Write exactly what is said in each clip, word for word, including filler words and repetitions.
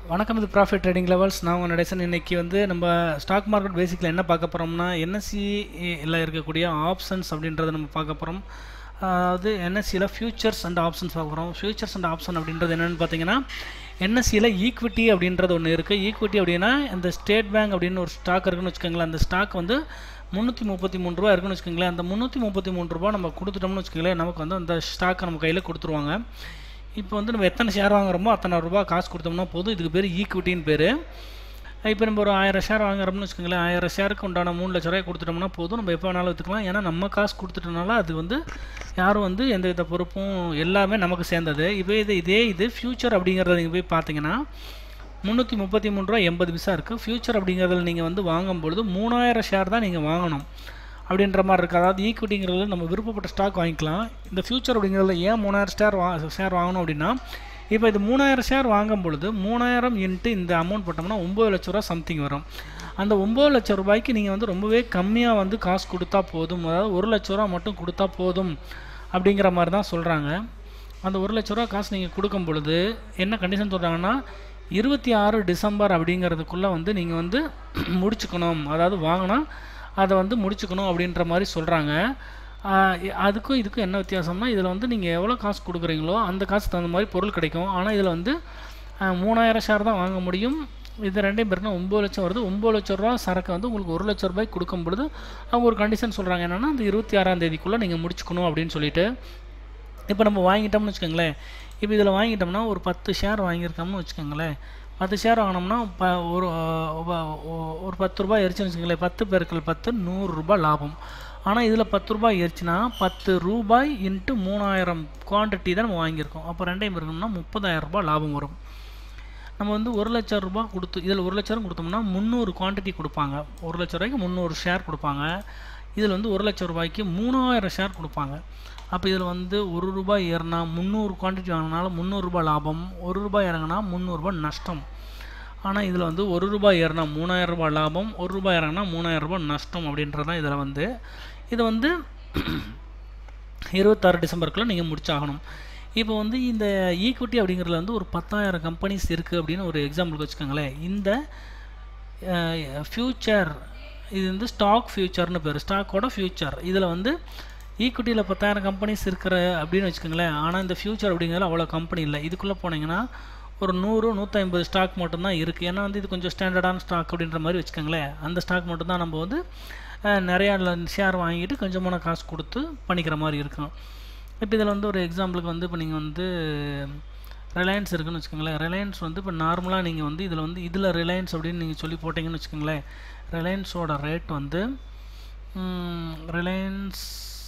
வணக்கம், இது profit trading levels. நான் உங்கள் நடேசன். இன்றைக்கி வந்து நம்ம ஸ்டாக் மார்க்கெட் பேசிக்கில் என்ன பார்க்க போகிறோம்னா, என்எஸ்சியில் இருக்கக்கூடிய ஆப்ஷன்ஸ் அப்படின்றத நம்ம பார்க்க போகிறோம். அதாவது என்எஸ்சியில் ஃபியூச்சர்ஸ் அண்ட் ஆப்ஷன்ஸ் பார்க்க போகிறோம். ஃபியூச்சர்ஸ் அண்ட் ஆப்ஷன் அப்படின்றது என்னென்னு பார்த்தீங்கன்னா, என்எஸ்சியில் ஈக்விட்டி அப்படின்றது ஒன்று இருக்குது. ஈக்விட்டி அப்படின்னா இந்த ஸ்டேட் பேங்க் அப்படின்னு ஒரு ஸ்டாக் இருக்குன்னு வச்சுக்கோங்களேன். அந்த ஸ்டாக் வந்து முந்நூற்றி முப்பத்தி மூணு ரூபா இருக்குன்னு வச்சுக்கோங்களேன். அந்த முந்நூற்றி முப்பத்தி மூணு ரூபா நம்ம கொடுத்துட்டோம்னு வச்சுக்கோங்களேன், நமக்கு வந்து அந்த ஸ்டாக்கை நம்ம கையில் கொடுத்துருவாங்க. இப்போ வந்து நம்ம எத்தனை ஷேர் வாங்குறோமோ அத்தனை ரூபா காசு கொடுத்தோம்னா போதும். இதுக்கு பேர் ஈக்விட்டின்னு பேர். இப்போ நம்ம ஒரு ஆயிரம் ஷேர் வாங்குறோம்னு வச்சுக்கோங்களேன், ஆயிரம் ஷேருக்கு உண்டான மூணு லட்ச ரூபாய் கொடுத்துட்டோம்னா போதும். நம்ம எப்போ வேணாலும் எடுத்துக்கலாம். ஏன்னா நம்ம காசு கொடுத்துட்டனால அது வந்து யாரும் வந்து எந்த வித பொறுப்பும் எல்லாமே நமக்கு சேர்ந்தது. இப்போ இது இதே இது ஃபியூச்சர் அப்படிங்கிறத நீங்கள் போய் பார்த்தீங்கன்னா முந்நூற்றி முப்பத்தி மூணு ரூபா எண்பது பைசா இருக்குது. ஃபியூச்சர் அப்படிங்கிறதுல நீங்கள் வந்து வாங்கும்பொழுது மூணாயிரம் ஷேர் தான் நீங்கள் வாங்கணும் அப்படின்ற மாதிரி இருக்குது. அதாவது ஈக்விட்டிங்கிறதுல நம்ம விருப்பப்பட்ட ஸ்டாக் வாங்கிக்கலாம். இந்த ஃபியூச்சர் அப்படிங்கிறதுல ஏன் மூணாயிரம் ஷேர் வா ஷேர் வாங்கணும் அப்படின்னா, இப்போ இது மூணாயிரம் ஷேர் வாங்கும் பொழுது மூணாயிரம் இன்ட்டு இந்த அமௌண்ட் போட்டோம்னா ஒம்பது லட்ச ரூபா சம்திங் வரும். அந்த ஒம்பது லட்ச ரூபாய்க்கு நீங்கள் வந்து ரொம்பவே கம்மியாக வந்து காசு கொடுத்தா போதும். அதாவது ஒரு லட்ச ரூபா மட்டும் கொடுத்தா போதும் அப்படிங்கிற மாதிரி தான் சொல்கிறாங்க. அந்த ஒரு லட்ச ரூபா காசு நீங்கள் கொடுக்கும் பொழுது என்ன கண்டிஷன் சொல்கிறாங்கன்னா, இருபத்தி ஆறு டிசம்பர் அப்படிங்கிறதுக்குள்ளே வந்து நீங்கள் வந்து முடிச்சுக்கணும். அதாவது வாங்கினா அதை வந்து முடிச்சுக்கணும் அப்படின்ற மாதிரி சொல்கிறாங்க. அதுக்கும் இதுக்கும் என்ன வித்தியாசம்னா, இதில் வந்து நீங்கள் எவ்வளோ காசு கொடுக்குறீங்களோ அந்த காசு தகுந்த மாதிரி பொருள் கிடைக்கும். ஆனால் இதில் வந்து மூணாயிரம் ஷேர் தான் வாங்க முடியும். இது ரெண்டையும் பேருனா ஒம்பது லட்சம் வருது. ஒம்பது லட்ச ரூபா சரக்கு வந்து உங்களுக்கு ஒரு லட்ச ரூபாய்க்கு கொடுக்கும் பொழுது அவங்க ஒரு கண்டிஷன் சொல்கிறாங்க என்னென்னா, அந்த இருபத்தி ஆறாம் தேதிக்குள்ளே நீங்கள் முடிச்சுக்கணும் அப்படின்னு சொல்லிட்டு. இப்போ நம்ம வாங்கிட்டோம்னு வச்சுக்கோங்களேன், இப்போ இதில் வாங்கிட்டோம்னா ஒரு பத்து ஷேர் வாங்கியிருக்கோம்னு வச்சுக்கோங்களேன். பத்து ஷேர் வாங்கினோம்னா ப ஒரு ஒரு பத்து ரூபாய் எரிச்சுன்னு வச்சுக்கோங்களேன். பத்து பெருக்கள் பத்து நூறுரூபா லாபம். ஆனால் இதில் பத்து ரூபாய் எரிச்சுன்னா பத்து ரூபாய் இன்ட்டு மூணாயிரம் குவான்டிட்டி தான் நம்ம வாங்கியிருக்கோம். அப்போ ரெண்டையும் இருக்கணும்னா முப்பதாயிரம் ரூபாய் லாபம் வரும். நம்ம வந்து ஒரு லட்ச ரூபா கொடுத்து இதில் ஒரு லட்சம் கொடுத்தோம்னா முந்நூறு குவான்டிட்டி கொடுப்பாங்க. ஒரு லட்ச ரூபாய்க்கு முந்நூறு ஷேர் கொடுப்பாங்க. இதில் வந்து ஒரு லட்ச ரூபாய்க்கு மூணாயிரம் ஷேர் கொடுப்பாங்க. அப்போ இதில் வந்து ஒரு ரூபாய் ஏறினா முந்நூறு குவான்டிட்டி வாங்கினால முந்நூறுரூபா லாபம், ஒரு ரூபாய் இறங்கினா முந்நூறுரூபா நஷ்டம். ஆனால் இதில் வந்து ஒரு ரூபாய் ஏறினா மூணாயிரம் ரூபாய் லாபம், ஒரு ரூபாய் இறங்கினா மூணாயிரம் ரூபாய் நஷ்டம் அப்படின்றது தான் இதில் வந்து. இதை வந்து இருபத்தாறு டிசம்பருக்குள்ளே நீங்கள் முடிச்சாகணும். இப்போ வந்து இந்த ஈக்விட்டி அப்படிங்கிறதுல வந்து ஒரு பத்தாயிரம் கம்பெனிஸ் இருக்குது அப்படின்னு ஒரு எக்ஸாம்பிளுக்கு வச்சுக்கோங்களேன். இந்த ஃப்யூச்சர் இது வந்து ஸ்டாக் ஃப்யூச்சர்னு பேர், ஸ்டாக்கோட ஃப்யூச்சர். இதில் வந்து ஈக்விட்டியில் பத்தாயிரம் கம்பெனிஸ் இருக்கிற அப்படின்னு வச்சுக்கோங்களேன். ஆனால் இந்த ஃப்யூச்சர் அப்படிங்கிறதுல அவ்வளோ கம்பெனி இல்லை. இதுக்குள்ளே போனீங்கன்னா ஒரு நூறு நூற்றி ஐம்பது ஸ்டாக் மட்டும்தான் இருக்குது. ஏன்னா வந்து இது கொஞ்சம் ஸ்டாண்டர்டான ஸ்டாக் அப்படின்ற மாதிரி வச்சுக்கோங்களேன். அந்த ஸ்டாக் மட்டும்தான் நம்ம வந்து நிறையா ஷேர் வாங்கிட்டு கொஞ்சமான காசு கொடுத்து பண்ணிக்கிற மாதிரி இருக்கும். இப்போ இதில் வந்து ஒரு எக்ஸாம்பிளுக்கு வந்து இப்போ நீங்கள் வந்து ரிலையன்ஸ் இருக்குதுன்னு வச்சுக்கோங்களேன். ரிலையன்ஸ் வந்து இப்போ நார்மலாக நீங்கள் வந்து இதில் வந்து இதில் ரிலையன்ஸ் அப்படின்னு நீங்கள் சொல்லி போட்டிங்கன்னு வச்சுக்கோங்களேன். ரிலையன்ஸோட ரேட் வந்து ரிலையன்ஸ்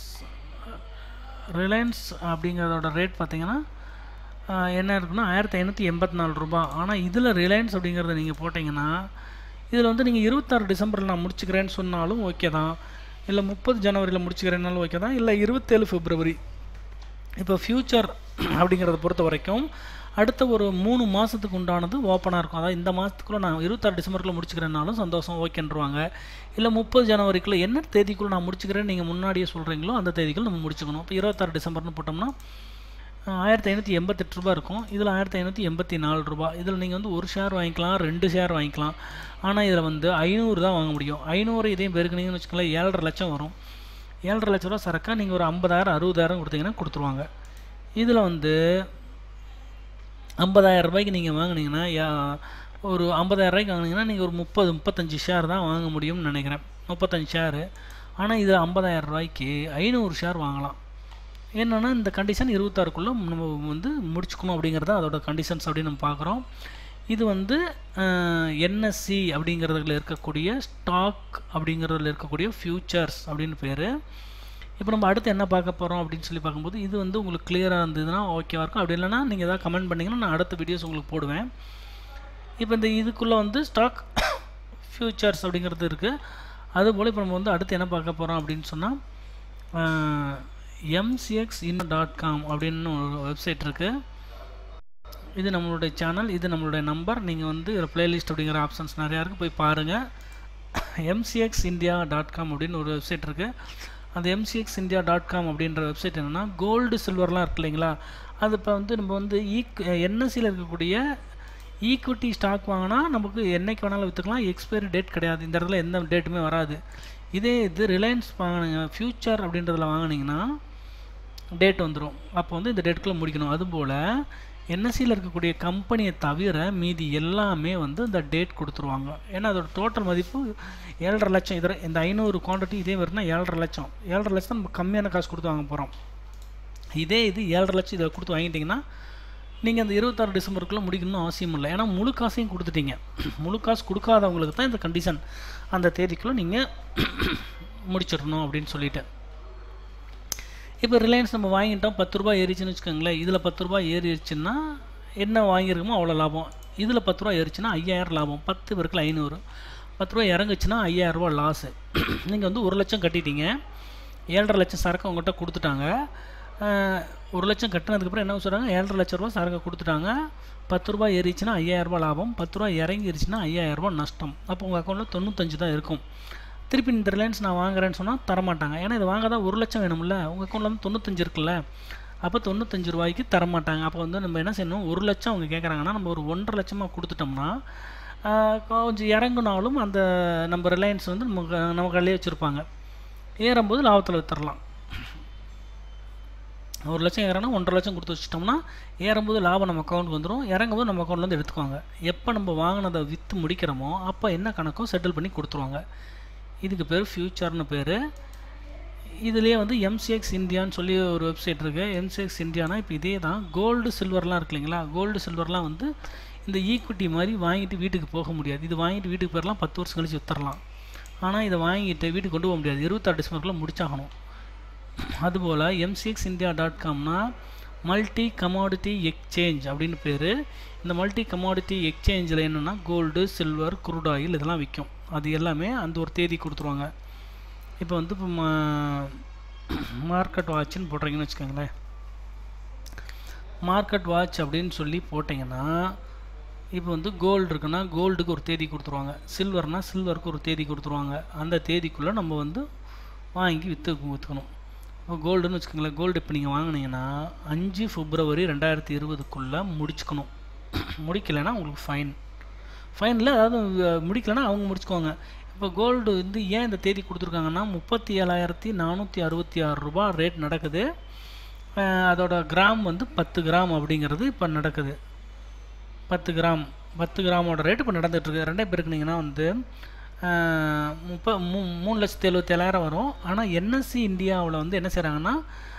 ரிலையன்ஸ் அப்படிங்கிறதோட ரேட் பார்த்திங்கன்னா என்ன இருக்குன்னா ஆயிரத்தி ஐநூற்றி எண்பத்தி நாலு ரூபா. ஆனால் இதில் ரிலையன்ஸ் அப்படிங்கிறத நீங்கள் போட்டிங்கன்னா இதில் வந்து நீங்கள் இருபத்தாறு டிசம்பரில் நான் முடிச்சுக்கிறேன்னு சொன்னாலும் ஓகே தான், இல்லை முப்பது ஜனவரியில் முடிச்சுக்கிறேன்னாலும் ஓகே தான், இல்லை இருபத்தேழு பிப்ரவரி. இப்போ ஃப்யூச்சர் அப்படிங்கிறத பொறுத்த வரைக்கும் அடுத்த ஒரு மூணு மாதத்துக்கு உண்டானது ஓப்பனாக இருக்கும். அதாவது இந்த மாதத்துக்குள்ளே நான் இருபத்தாறு டிசம்பருக்குள்ளே முடிச்சுக்கிறேன்னாலும் சந்தோஷம் ஓகேன்றுவாங்க. இல்லை முப்பது ஜனவரிக்குள்ளே என்ன தேதிக்குள்ளே நான் முடிச்சுக்கிறேன்னு நீங்கள் முன்னாடியே சொல்கிறீங்களோ அந்த தேதிக்குள்ளே நம்ம முடிச்சுக்கணும். இப்போ இருபத்தாறு டிசம்பர்னு போட்டோம்னா ஆயிரத்தி ஐநூற்றி எண்பத்தெட்டு ரூபா இருக்கும். இதில் ஆயிரத்தி ஐநூற்றி எண்பத்தி நாலு ரூபா. இதில் நீங்கள் வந்து ஒரு ஷேர் வாங்கிக்கலாம், ரெண்டு ஷேர் வாங்கிக்கலாம். ஆனால் இதில் வந்து ஐநூறு தான் வாங்க முடியும். ஐநூறு இதையும் பெருக்குனீங்கன்னு வச்சுக்கலாம் ஏழரை லட்சம் வரும். ஏழரை லட்ச ரூபா சரக்கா நீங்கள் ஒரு ஐம்பதாயிரம் அறுபதாயிரம் கொடுத்தீங்கன்னா கொடுத்துருவாங்க. இதில் வந்து ஐம்பதாயிரம் ரூபாய்க்கு நீங்கள் வாங்கினீங்கன்னா ஒரு ஐம்பதாயிரம் ரூபாய்க்கு வாங்கினீங்கன்னா நீங்கள் ஒரு முப்பது முப்பத்தஞ்சு ஷேர் தான் வாங்க முடியும்னு நினைக்கிறேன். முப்பத்தஞ்சு ஷேரு. ஆனால் இதில் ஐம்பதாயிரம் ரூபாய்க்கு ஐநூறு ஷேர் வாங்கலாம். என்னென்னா இந்த கண்டிஷன் இருபத்தாறுக்குள்ளே நம்ம வந்து முடிச்சுக்கணும் அப்படிங்கிறத அதோட கண்டிஷன்ஸ் அப்படின்னு நம்ம பார்க்குறோம். இது வந்து என்எஸ்சி அப்படிங்கிறதுல இருக்கக்கூடிய ஸ்டாக் அப்படிங்கிறதுல இருக்கக்கூடிய ஃப்யூச்சர்ஸ் அப்படின்னு பேர். இப்போ நம்ம அடுத்து என்ன பார்க்க போகிறோம் அப்படின்னு சொல்லி பார்க்கும்போது இது வந்து உங்களுக்கு கிளியராக இருந்ததுன்னா ஓகேவா இருக்கும். அப்படி இல்லைனா நீங்கள் எதாவது கமெண்ட் பண்ணிங்கன்னா நான் அடுத்த வீடியோஸ் உங்களுக்கு போடுவேன். இப்போ இந்த இதுக்குள்ளே வந்து ஸ்டாக் ஃப்யூச்சர்ஸ் அப்படிங்கிறது இருக்குது. அதுபோல் இப்போ நம்ம வந்து அடுத்து என்ன பார்க்க போகிறோம் அப்படின்னு சொன்னால் எம்சிஎக்ஸ் இன் டாட் காம் அப்படின்னு ஒரு வெப்சைட் இருக்குது. இது நம்மளுடைய சேனல், இது நம்மளுடைய நம்பர். நீங்கள் வந்து இதில் ப்ளேலிஸ்ட் அப்படிங்கிற ஆப்ஷன்ஸ் நிறையா இருக்குது, போய் பாருங்கள். எம்சிஎக்ஸ் இந்தியா டாட் காம் அப்படின்னு ஒரு வெப்சைட் இருக்குது. அந்த எம்சிஎக்ஸ் இந்தியா டாட் காம் அப்படின்ற வெப்சைட் என்னென்னா கோல்டு சில்வர்லாம் இருக்கு இல்லைங்களா, அது இப்போ வந்து நம்ம வந்து ஈக் என்எஸ்சியில் இருக்கக்கூடிய ஈக்விட்டி ஸ்டாக் வாங்கினா நமக்கு என்றைக்கு வேணாலும் விற்றுக்கலாம், எக்ஸ்பைரி டேட் கிடையாது, இந்த இடத்துல எந்த டேட்டுமே வராது. இதே இது ரிலையன்ஸ் வாங்கினீங்க ஃப்யூச்சர் அப்படின்றதில் வாங்கினீங்கன்னா டேட் வந்துடும், அப்போ வந்து இந்த டேட்டுக்குள்ளே முடிக்கணும். அதுபோல் என்எஸ்சியில் இருக்கக்கூடிய கம்பெனியை தவிர மீதி எல்லாமே வந்து இந்த டேட் கொடுத்துருவாங்க. ஏன்னா அதோட டோட்டல் மதிப்பு ஏழரை லட்சம். இதில் இந்த ஐநூறு குவான்டிட்டி இதே வருதுன்னா ஏழரை லட்சம் ஏழரை லட்சம் தான் நம்ம கம்மியான காசு கொடுத்து வாங்க போகிறோம். இதே இது ஏழரை லட்சம் இதை கொடுத்து வாங்கிட்டிங்கன்னா நீங்கள் அந்த இருபத்தாறு டிசம்பருக்குள்ளே முடிக்கணும்னு அவசியம் இல்லை. ஏன்னா முழு காசையும் கொடுத்துட்டீங்க. முழு காசு கொடுக்காதவங்களுக்கு தான் இந்த கண்டிஷன், அந்த தேதிக்குள்ளே நீங்கள் முடிச்சிடணும் அப்படின்னு சொல்லிட்டு. இப்போ ரிலையன்ஸ் நம்ம வாங்கிட்டோம், பத்து ரூபா ஏறிச்சுன்னு வச்சுக்கோங்களேன். இதில் பத்து ரூபா ஏறிச்சுன்னா என்ன வாங்கியிருக்கோமோ அவ்வளோ லாபம். இதில் பத்து ரூபா ஏறிச்சுன்னா ஐயாயிரம் லாபம். பத்து பேருக்குல ஐநூறு. பத்து ரூபா இறங்குச்சுன்னா ஐயாயிரரூபா லாஸு. நீங்கள் வந்து ஒரு லட்சம் கட்டிட்டீங்க, ஏழரை லட்சம் சரக்கு உங்கள்கிட்ட கொடுத்துட்டாங்க. ஒரு லட்சம் கட்டினதுக்கப்புறம் என்ன சொல்கிறாங்க, ஏழரை லட்ச ரூபா சரக்கு கொடுத்துட்டாங்க. பத்து ரூபா ஏறிச்சுன்னா ஐயாயிரரூபா லாபம், பத்து ரூபா இறங்கிருச்சுன்னா ஐயாயிரரூபா நஷ்டம். அப்போ உங்கள் அக்கௌண்ட்டில் தொண்ணூத்தஞ்சு தான் இருக்கும். திருப்பி இந்த ரிலையன்ஸ் நான் வாங்குறேன்னு சொன்னால் தரமாட்டாங்க. ஏன்னா இது வாங்க தான் ஒரு லட்சம் வேணும்ல, உங்கள் அக்கௌண்ட்டில் வந்து தொண்ணூத்தஞ்சு இருக்குல்ல, அப்போ தொண்ணூத்தஞ்சு ரூபாய்க்கு தரமாட்டாங்க. அப்போ வந்து நம்ம என்ன செய்யணும், ஒரு லட்சம் அவங்க கேட்குறாங்கன்னா நம்ம ஒரு ஒன்றரை லட்சமாக கொடுத்துட்டோம்னா கொஞ்சம் இறங்குனாலும் அந்த நம்ம ரிலையன்ஸ் வந்து நமக்கு நம்ம கையிலே வச்சுருப்பாங்க. ஏறும்போது லாபத்தில் விற்றுடலாம். ஒரு லட்சம் ஏறனா ஒன்றரை லட்சம் கொடுத்து வச்சிட்டோம்னா ஏறும்போது லாபம் நம்ம அக்கௌண்ட்டுக்கு வந்துடும், இறங்கும்போது நம்ம அக்கௌண்ட்லேருந்து எடுத்துக்குவாங்க. எப்போ நம்ம வாங்கினதை விற்று முடிக்கிறோமோ அப்போ என்ன கணக்கோ செட்டில் பண்ணி கொடுத்துருவாங்க. இதுக்கு பேர் ஃப்யூச்சர்னு பேர். இதுலேயே வந்து எம்சிஎக்ஸ் இந்தியான்னு சொல்லி ஒரு வெப்சைட் இருக்குது. எம்சிஎக்ஸ் இந்தியானா இப்போ இதே தான். கோல்டு சில்வர்லாம் இருக்கு இல்லைங்களா, கோல்டு சில்வர்லாம் வந்து இந்த ஈக்விட்டி மாதிரி வாங்கிட்டு வீட்டுக்கு போக முடியாது. இது வாங்கிட்டு வீட்டுக்கு போயிடலாம், பத்து வருஷம் கழிச்சு விற்றுறலாம். ஆனால் இதை வாங்கிட்டு வீட்டுக்கு கொண்டு போக முடியாது, இருபத்தாறு டிசம்பருக்குள்ளே முடிச்சாகணும். அதுபோல் எம்சிஎக்ஸ் இந்தியா டாட் காம்னா மல்டி கமாடிட்டி எக்ஸ்சேஞ்ச் அப்படின்னு பேர். இந்த மல்டி கமாடிட்டி எக்ஸ்சேஞ்சில் என்னென்னா கோல்டு, சில்வர், குரூட் ஆயில் இதெல்லாம் விற்கும். அது எல்லாமே அந்த ஒரு தேதி கொடுத்துருவாங்க. இப்போ வந்து இப்போ மா மார்க்கெட் வாட்ச்னு போடுறீங்கன்னு வச்சுக்கோங்களேன். மார்க்கெட் வாட்ச் அப்படின்னு சொல்லி போட்டிங்கன்னா இப்போ வந்து கோல்டு இருக்குன்னா கோல்டுக்கு ஒரு தேதி கொடுத்துருவாங்க, சில்வர்னா சில்வருக்கு ஒரு தேதி கொடுத்துருவாங்க. அந்த தேதிக்குள்ளே நம்ம வந்து வாங்கி விற்று விற்றுக்கணும். இப்போ கோல்டுன்னு வச்சுக்கோங்களேன், கோல்டு இப்போ நீங்கள் வாங்கினீங்கன்னா அஞ்சு பிப்ரவரி ரெண்டாயிரத்தி இருபதுக்குள்ளே முடிச்சுக்கணும். முடிக்கலைன்னா உங்களுக்கு ஃபைன். ஃபைனில் அதாவது முடிக்கலைன்னா அவங்க முடிச்சுக்குவாங்க. இப்போ கோல்டு வந்து ஏன் இந்த தேதி கொடுத்துருக்காங்கன்னா முப்பத்தி ஏழாயிரத்தி நானூற்றி அறுபத்தி ஆறு ரூபா ரேட் நடக்குது. அதோட கிராம் வந்து பத்து கிராம் அப்படிங்கிறது இப்போ நடக்குது. பத்து கிராம் பத்து கிராமோட ரேட் இப்போ நடந்துகிட்ருக்கு. ரெண்டே பேருக்குனிங்கன்னா வந்து முப்ப மூ மூணு லட்சத்தி எழுபத்தி ஏழாயிரம் வரும். ஆனால் என்எஸ்சி இந்தியாவில் வந்து என்ன செய்கிறாங்கன்னா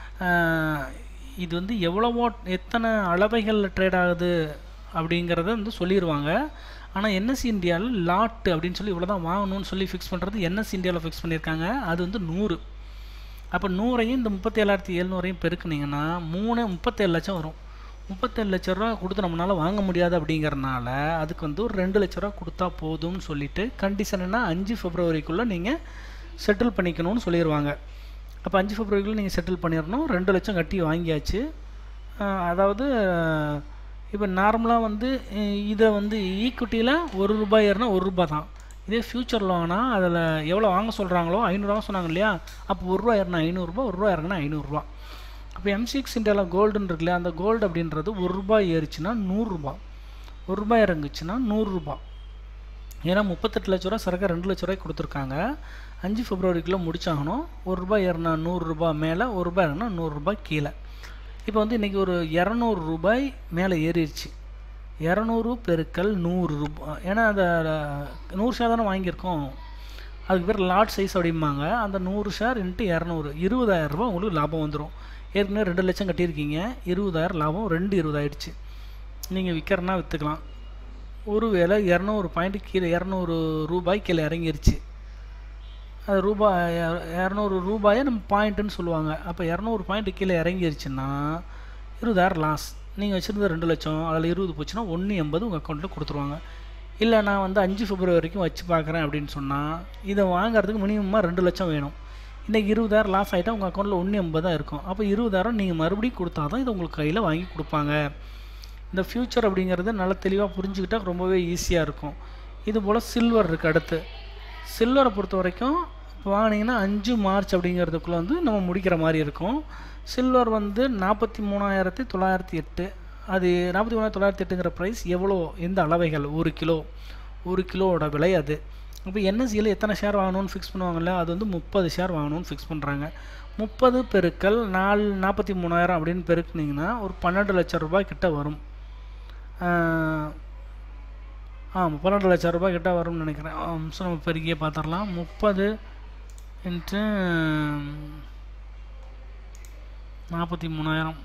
இது வந்து எவ்வளவோ எத்தனை அளவைகளில் ட்ரேட் ஆகுது அப்படிங்கிறத வந்து சொல்லிடுவாங்க. ஆனால் என்எஸ்சி இந்தியாவில் லாட்டு அப்படின்னு சொல்லி இவ்வளோ தான் வாங்கணும்னு சொல்லி ஃபிக்ஸ் பண்ணுறது என்எஸ்சி இந்தியாவில் ஃபிக்ஸ் பண்ணியிருக்காங்க. அது வந்து நூறு. அப்போ நூறையும் இந்த முப்பத்தி ஏழாயிரத்தி எழுநூறையும் பெருக்குனிங்கன்னா மூணு முப்பத்தேழு லட்சம் வரும். முப்பத்தேழு லட்ச ரூபா கொடுத்து நம்மளால வாங்க முடியாது அப்படிங்கிறனால அதுக்கு வந்து ஒரு ரெண்டு லட்ச ரூபா கொடுத்தா போதும்னு சொல்லிட்டு கண்டிஷன் என்ன, அஞ்சு பிப்ரவரிக்குள்ளே நீங்கள் செட்டில் பண்ணிக்கணும்னு சொல்லிடுவாங்க. அப்போ அஞ்சு பிப்ரவரிக்குள்ளே நீங்கள் செட்டில் பண்ணிடணும். ரெண்டு லட்சம் கட்டி வாங்கியாச்சு. அதாவது இப்போ நார்மலாக வந்து இதை வந்து ஈக்விட்டியில் ஒரு ரூபாய் ஏறினா ஒரு ரூபா தான். இதே ஃப்யூச்சரில் வாங்கினா அதில் எவ்வளோ வாங்க சொல்கிறாங்களோ ஐநூறுரூவா சொன்னாங்க இல்லையா, அப்போ ஒரு ரூபா ஏறினா ஐநூறுரூபா, ஒரு ரூபா இறங்கினா ஐநூறுரூவா. அப்போ எம்சிஎக்ஸ் இந்தியாவில் கோல்டுன்னு இருக்குல்ல, அந்த கோல்டு அப்படின்றது ஒரு ரூபாய் ஏறிச்சுன்னா நூறுரூபா, ஒரு ரூபாய் இறங்குச்சுன்னா நூறுரூபா. ஏன்னா முப்பத்தெட்டு லட்ச ரூபா சரக்கு ரெண்டு லட்ச ரூபாய்க்கு கொடுத்துருக்காங்க. அஞ்சு பிப்ரவரிக்குள்ளே முடிச்சாகணும். ஒரு ரூபாய் ஏறினா நூறுரூபா மேலே, ஒரு ரூபாய் இறங்கினா நூறுரூபா கீழே. இப்போ வந்து இன்றைக்கி ஒரு இரநூறு ரூபாய் மேலே ஏறிடுச்சு. இரநூறு பெருக்கல் நூறு ரூபாய், ஏன்னா அந்த நூறு ஷேர் தானே வாங்கியிருக்கோம், அதுக்கு பேர் லாட் சைஸ் அப்படிம்பாங்க. அந்த நூறு ஷேர் இன்ட்டு இரநூறு இருபதாயிரம் ரூபா உங்களுக்கு லாபம் வந்துடும். ஏற்கனவே ரெண்டு லட்சம் கட்டியிருக்கீங்க, இருபதாயிரம் லாபம், ரெண்டு இருபதாயிடுச்சு. நீங்கள் விற்கிறனா விற்றுக்கலாம். ஒரு வேளை இரநூறு பாயிண்ட்டு கீழே இரநூறு ரூபாய் கீழே இறங்கிருச்சு. அது ரூபாய் இரநூறு ரூபாயை நம்ம பாயிண்ட்டுன்னு சொல்லுவாங்க. அப்போ இரநூறு பாயிண்ட்டு கீழே இறங்கிருச்சுன்னா இருபதாயிரம் லாஸ். நீங்கள் வச்சுருந்த ரெண்டு லட்சம் அதில் இருபது போச்சுன்னா ஒன்று எண்பது உங்கள் அக்கௌண்ட்டில் கொடுத்துருவாங்க. இல்லை நான் வந்து அஞ்சு பிப்ரவரி வரைக்கும் வச்சு பார்க்குறேன் அப்படின்னு சொன்னால் இதை வாங்கிறதுக்கு மினிமமாக ரெண்டு லட்சம் வேணும். இன்றைக்கி இருபதாயிரம் லாஸ் ஆகிட்டா உங்கள் அக்கௌண்ட்டில் ஒன்று எண்பது தான் இருக்கும். அப்போ இருபதாயிரம் நீங்கள் மறுபடியும் கொடுத்தா தான் இதை உங்களுக்கு கையில் வாங்கி கொடுப்பாங்க. இந்த ஃப்யூச்சர் அப்படிங்கிறது நல்லா தெளிவாக புரிஞ்சுக்கிட்டால் ரொம்பவே ஈஸியாக இருக்கும். இது போல் சில்வர் இருக்குது. அடுத்து சில்வரை பொறுத்த வரைக்கும் இப்போ வாங்கினீங்கன்னா அஞ்சு மார்ச் அப்படிங்கிறதுக்குள்ளே வந்து நம்ம முடிக்கிற மாதிரி இருக்கும். சில்வர் வந்து நாற்பத்தி மூணாயிரத்தி தொள்ளாயிரத்தி எட்டு அது நாற்பத்தி மூணாயிரத்தி தொள்ளாயிரத்தி எட்டுங்கிற ப்ரைஸ் எவ்வளோ, எந்த அளவைகள், ஒரு கிலோ ஒரு கிலோவோட விலை அது. இப்போ என்எஸ்சியில் எத்தனை ஷேர் வாங்கணும்னு ஃபிக்ஸ் பண்ணுவாங்கல்ல, அது வந்து முப்பது ஷேர் வாங்கணும்னு ஃபிக்ஸ் பண்ணுறாங்க. முப்பது பெருக்கல் நாலு நாற்பத்தி மூணாயிரம் அப்படின்னு பெருக்குனிங்கன்னா ஒரு பன்னெண்டு லட்சம் ரூபாய் கிட்ட வரும். ஆமாம், பன்னெண்டு லட்சம் ரூபாய் கிட்ட வரும்னு நினைக்கிறேன். ஸோ நம்ம பெருக்கியே பார்த்துடலாம். முப்பது இன்ட்டு நாற்பத்தி மூணாயிரம்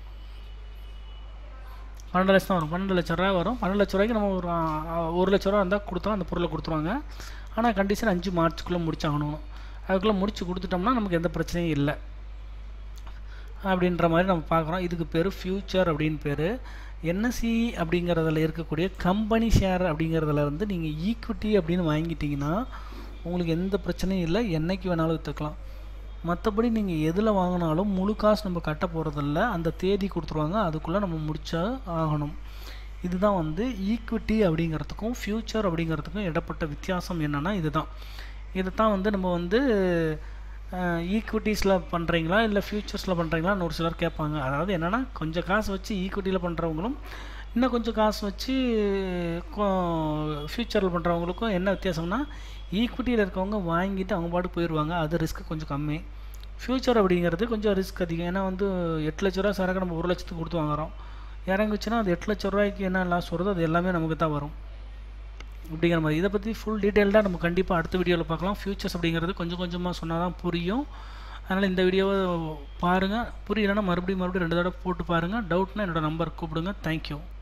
பன்னெண்டு லட்சம் தான் வரும். பன்னெண்டு லட்ச ரூபா வரும். பன்னெண்டு லட்ச ரூபாய்க்கு நம்ம ஒரு ஒரு லட்ச ரூபா இருந்தால் கொடுத்தா அந்த பொருளை கொடுத்துருவாங்க. ஆனால் கண்டிஷன் அஞ்சு மார்ச்சுக்குள்ளே முடிச்சாகணும். அதுக்குள்ளே முடிச்சு கொடுத்துட்டோம்னா நமக்கு எந்த பிரச்சனையும் இல்லை அப்படின்ற மாதிரி நம்ம பார்க்குறோம். இதுக்கு பேர் ஃப்யூச்சர் அப்படின்னு பேர். என்எஸ்சி அப்படிங்கிறதுல இருக்கக்கூடிய கம்பெனி ஷேர் அப்படிங்கிறதுல இருந்து நீங்கள் ஈக்விட்டி அப்படின்னு வாங்கிட்டீங்கன்னா உங்களுக்கு எந்த பிரச்சனையும் இல்லை, என்றைக்கு வேணாலும் விற்றுக்கலாம். மற்றபடி நீங்கள் எதில் வாங்கினாலும் முழு காசு நம்ம கட்ட போகிறதில்ல, அந்த தேதி கொடுத்துருவாங்க, அதுக்குள்ளே நம்ம முடிச்சா ஆகணும். இதுதான் வந்து ஈக்விட்டி அப்படிங்கிறதுக்கும் ஃப்யூச்சர் அப்படிங்கிறதுக்கும் இடப்பட்ட வித்தியாசம் என்னென்னா இதுதான். இதை தான் வந்து நம்ம வந்து ஈக்விட்டிஸில் பண்ணுறீங்களா இல்லை ஃப்யூச்சர்ஸில் பண்ணுறீங்களான்னு ஒரு சிலர் கேட்பாங்க. அதாவது என்னென்னா கொஞ்சம் காசு வச்சு ஈக்விட்டியில் பண்ணுறவங்களும் இன்னும் கொஞ்சம் காசு வச்சு ஃப்யூச்சரில் பண்ணுறவங்களுக்கும் என்ன வித்தியாசம்னா, ஈக்விட்டியில் இருக்கவங்க வாங்கிட்டு அவங்க பாட்டு போயிடுவாங்க, அது ரிஸ்க்கு கொஞ்சம் கம்மி. ஃப்யூச்சர் அப்படிங்கிறது கொஞ்சம் ரிஸ்க் அதிகம். ஏன்னா வந்து எட்டு லட்ச ரூபா சரக்கு நம்ம ஒரு லட்சத்துக்கு கொடுத்து வாங்குகிறோம். இறங்குச்சுன்னா அது எட்டு லட்ச ரூபாய்க்கு என்ன லாஸ் வருதோ அது எல்லாமே நமக்கு தான் வரும் அப்படிங்கிற மாதிரி. இதை பற்றி ஃபுல் டீட்டெயில்டாக நம்ம கண்டிப்பாக அடுத்த வீடியோவில் பார்க்கலாம். ஃப்யூச்சர்ஸ் அப்படிங்கிறது கொஞ்சம் கொஞ்சமாக சொன்னால் தான் புரியும். அதனால் இந்த வீடியோவை பாருங்கள். புரியலைன்னா மறுபடியும் மறுபடியும் ரெண்டு தடவை போட்டு பாருங்கள். டவுட்னா என்னோடய நம்பர் கூப்பிடுங்க. தேங்க்யூ.